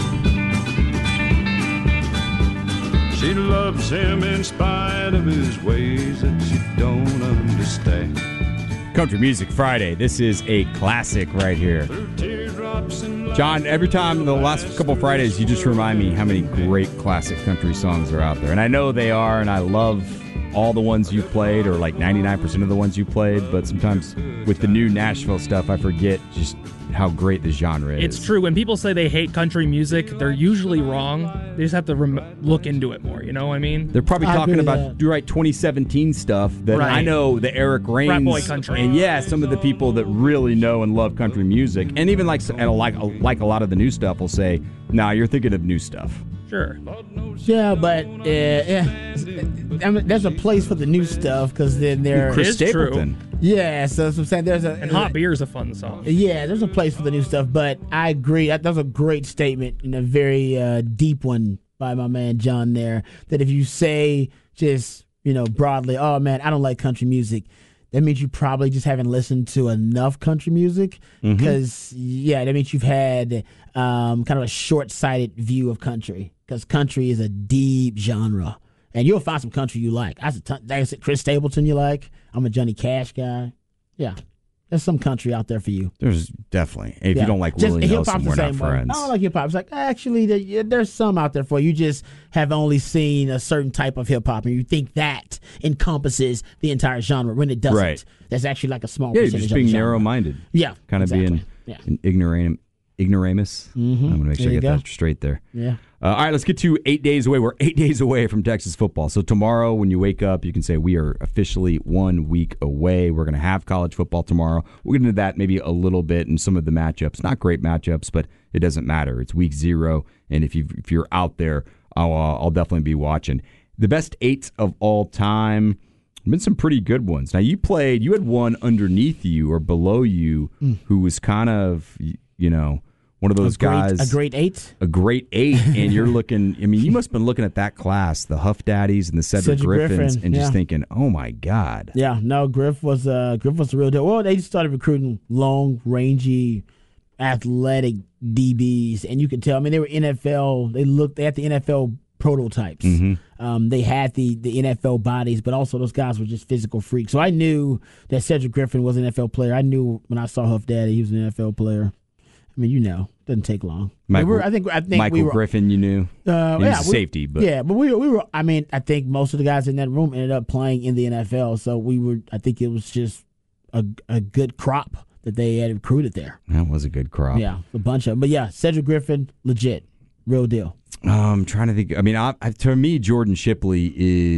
She loves him in spite of his ways that she don't understand. Country Music Friday. This is a classic right here. Through teardrops and John, every time the last couple Fridays, you just remind me how many great classic country songs are out there. And I know they are, and I love all the ones you played, or like ninety-nine percent of the ones you played, but sometimes with the new Nashville stuff, I forget just how great the genre is. It's true. When people say they hate country music, they're usually wrong. They just have to rem- look into it more. You know what I mean? They're probably I talking agree with about that. right twenty seventeen stuff that Right. I know the Eric Rains Frat boy country. and yeah, some of the people that really know and love country music, and even like and like like a lot of the new stuff will say, "Nah, you're thinking of new stuff." Sure. Yeah, but uh, yeah, I mean, there's a place for the new stuff because then there. Chris is true. Stapleton. Yeah, so that's what I'm saying. There's a And Hot Beer is a fun song. Yeah, there's a place for the new stuff, but I agree. That, that was a great statement and a very uh, deep one by my man John there. That if you say just, you know, broadly, oh man, I don't like country music, that means you probably just haven't listened to enough country music. Because, yeah, that means you've had um, kind of a short-sighted view of country. Because country is a deep genre. And you'll find some country you like. I said, like I said, Chris Stapleton you like. I'm a Johnny Cash guy. Yeah. There's some country out there for you. There's definitely. If Yeah. you don't like Just Willie hip-hop's Nelson, the we're not same way. friends. I don't like hip hop. It's like, actually, there, yeah, there's some out there for you. You just have only seen a certain type of hip hop, and you think that encompasses the entire genre when it doesn't. Right. That's actually like a small Yeah, you're percentage just of being the genre. narrow-minded. Yeah, Kind of exactly. being Yeah. an ignoram- ignoramus. Mm-hmm. I'm going to make sure There I you get go. that straight there. Yeah. Uh, all right, let's get to eight days away. We're eight days away from Texas football. So tomorrow when you wake up, you can say we are officially one week away. We're going to have college football tomorrow. We'll get into that maybe a little bit in some of the matchups. Not great matchups, but it doesn't matter. It's week zero, and if, you if you're out there, I'll, uh, I'll definitely be watching. The best eights of all time. Been some pretty good ones. Now, you played, you had one underneath you or below you who was kind of, you know, one of those a great, guys. A great eight. A great eight, and you're looking. I mean, you must have been looking at that class, the Huff Daddies and the Cedric, Cedric Griffins, Griffin, and just yeah. thinking, "Oh my God!" Yeah, no, Griff was uh, Griff was the real deal. Well, they just started recruiting long, rangy, athletic D Bs, and you could tell. I mean, they were N F L. They looked. They had the N F L prototypes. Um, they had the the N F L bodies, but also those guys were just physical freaks. So I knew that Cedric Griffin was an N F L player. I knew when I saw Huff Daddy, he was an N F L player. I mean, you know, doesn't take long. Michael, we were, I think. I think Michael we were, Griffin, you knew. Uh, he was yeah, a we- safety, but yeah, but we were, we were. I mean, I think most of the guys in that room ended up playing in the N F L. So we were. I think it was just a a good crop that they had recruited there. that was a good crop. Yeah, a bunch of them. But yeah, Cedric Griffin, legit, real deal. Um, I'm trying to think. I mean, I, I, to me, Jordan Shipley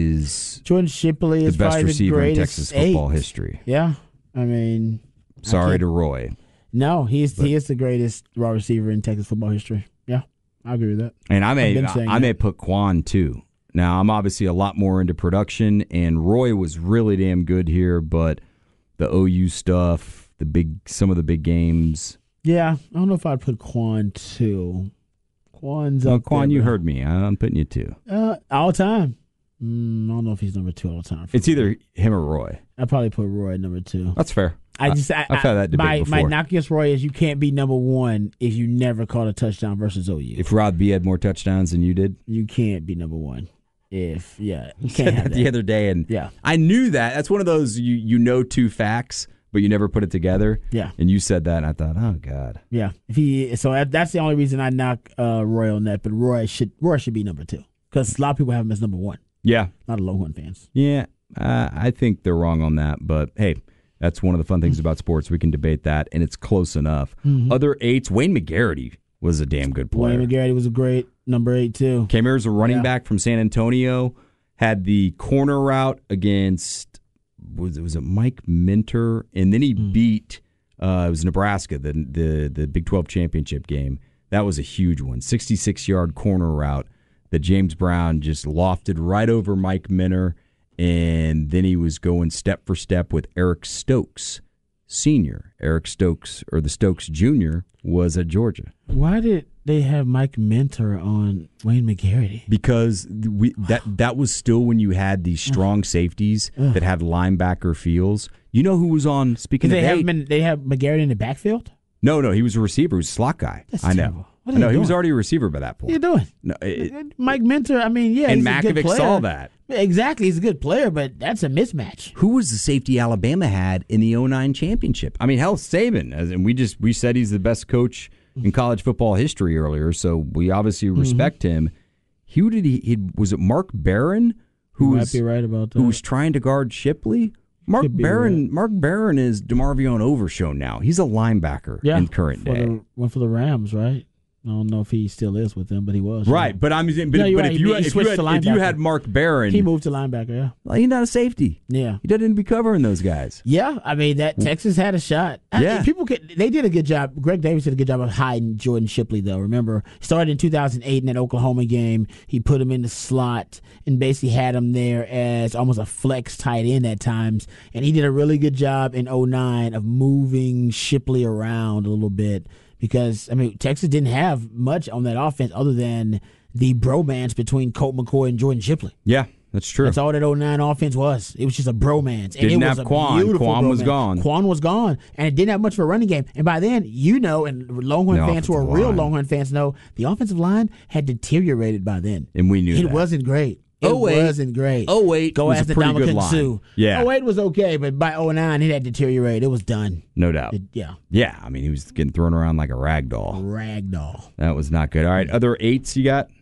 is Jordan Shipley the is best probably receiver the in greatest Texas football eight. history. Yeah, I mean, I Sorry can't- to Roy. No, he is he is the greatest raw receiver in Texas football history. Yeah, I agree with that. And I may I've been saying I may that. put Quan too. Now I'm obviously a lot more into production, and Roy was really damn good here. But the O U stuff, the big, some of the big games. Yeah, I don't know if I'd put Quan two. Quan's Well, up Quan, there, you bro. heard me. I'm putting you two. Uh, all time. Mm, I don't know if he's number two all time. It's either him or Roy. I'd probably put Roy at number two. That's fair. I just I, I've had that debate my, before. My knock against Roy is you can't be number one if you never caught a touchdown versus O U. If Rod B had more touchdowns than you did, You can't be number one. If yeah, you said can't have that that. the other day, and Yeah. I knew that. That's one of those you you know two facts, but you never put it together. Yeah. And you said that, and I thought, oh God. Yeah, if he so that, that's the only reason I knock uh, Roy on that. But Roy should Roy should be number two because a lot of people have him as number one. Yeah, A lot of Longhorn fans. yeah. Uh, I think they're wrong on that, but hey, that's one of the fun things about sports. We can debate that, and it's close enough. Other eights, Wayne McGarity was a damn good player. Wayne McGarity was a great number eight too. Came here as a running Yeah. back from San Antonio. Had the corner route against was it was it Mike Minter, and then he beat uh, it was Nebraska, the the the Big twelve championship game. That was a huge one, sixty-six yard corner route that James Brown just lofted right over Mike Minter, and then he was going step for step with Eric Stokes Senior. Eric Stokes, or the Stokes Junior, was at Georgia. Why did they have Mike Minter on Wayne McGarity? Because we that that was still when you had these strong safeties that had linebacker feels. You know who was on, speaking Did of they have eight? him in, they have McGarity in the backfield? No, no, he was a receiver. He was a slot guy. That's I know. terrible. What are I know. they He was doing? already a receiver by that What are you point. doing? No, it, Mike Minter, I mean, yeah, and he's a good Makovic player. saw that. Exactly, he's a good player, but that's a mismatch. Who was the safety Alabama had in the oh nine championship? I mean, hell, Saban, as and we just we said he's the best coach in college football history earlier, so we obviously respect mm-hmm. him. Who did he, he? Was it Mark Barron who you was might be right about that. who was trying to guard Shipley? Mark Barron. Right. Mark Barron is DeMarvion Overshown now. He's a linebacker yeah, in current for day. The, went for the Rams, right? I don't know if he still is with them, but he was. Right, right? but I'm but, no, but right. if you he, had, he if, you had, if you had Mark Barron, he moved to linebacker. Yeah, well, he's not a safety. Yeah, he doesn't be covering those guys. Yeah, I mean that Texas had a shot. Yeah, I, people could, they did a good job. Greg Davis did a good job of hiding Jordan Shipley, though. Remember, started in two thousand eight in that Oklahoma game. He put him in the slot and basically had him there as almost a flex tight end at times. And he did a really good job in oh nine of moving Shipley around a little bit. Because, I mean, Texas didn't have much on that offense other than the bromance between Colt McCoy and Jordan Shipley. Yeah, that's true. That's all that oh nine offense was. It was just a bromance. And didn't it was have a Quan. Quan was bromance. gone. Quan was gone. And it didn't have much of a running game. And by then, you know, and Longhorn The fans who are offensive real line. Longhorn fans know, the offensive line had deteriorated by then. And we knew it that. wasn't great. It oh eight wasn't great. oh eight Go was ask a pretty good Ndamukong line. Suh. Yeah. oh eight was okay, but by oh nine, it had deteriorated. It was done. No doubt. It, yeah. Yeah, I mean, he was getting thrown around like a rag doll. Ragdoll. That was not good. All right, other eights you got?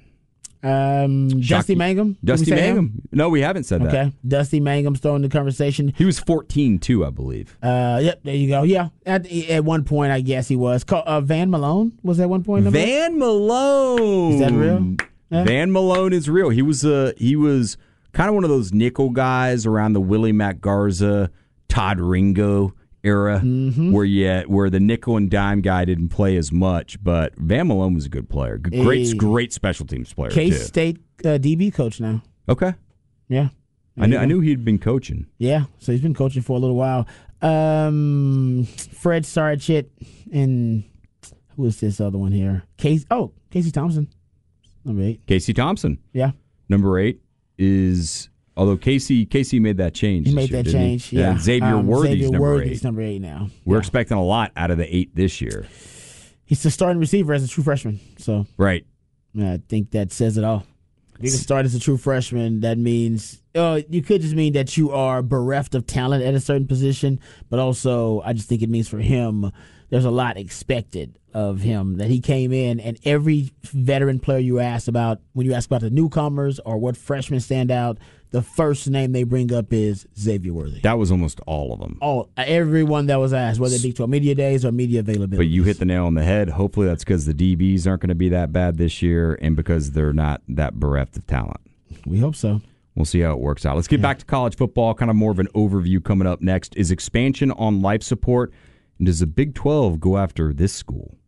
Um, Dusty Mangum. Did Dusty we say him? Mangum. No, we haven't said that. Okay. Dusty Mangum's throwing the conversation. He was fourteen, too, I believe. Uh, yep, there you go. Yeah, at at one point, I guess he was. Uh, Van Malone was at one point. Number? Van Malone. Is that real? Yeah. Van Malone is real. He was uh, he was kind of one of those nickel guys around the Willie Mack Garza, Todd Ringo era, mm-hmm. where you, where the nickel and dime guy didn't play as much, but Van Malone was a good player. Great, hey. great special teams player, K-State uh, D B coach now. Okay. Yeah. I knew, I knew he'd been coaching. Yeah, so he's been coaching for a little while. Um, Fred Sarchit and who is this other one here? Casey, oh, Casey Thompson, number eight. Casey Thompson. Yeah. Number eight is, although Casey Casey made that change. He this made year, that didn't he? change, yeah. And Xavier um, Worthy's Xavier number Worthy's eight. number eight now. We're yeah. expecting a lot out of the eight this year. He's the starting receiver as a true freshman, so right. I think that says it all. If you can start as a true freshman, that means uh, you could just mean that you are bereft of talent at a certain position, but also I just think it means for him there's a lot expected of him, that he came in and every veteran player you ask about, when you ask about the newcomers or what freshmen stand out, the first name they bring up is Xavier Worthy. That was almost all of them. All everyone that was asked, whether it be to media days or media availability. But you hit the nail on the head. Hopefully that's because the D Bs aren't going to be that bad this year and because they're not that bereft of talent. We hope so. We'll see how it works out. Let's get yeah. back to college football, kind of more of an overview coming up next. Is expansion on life support? And does the Big twelve go after this school?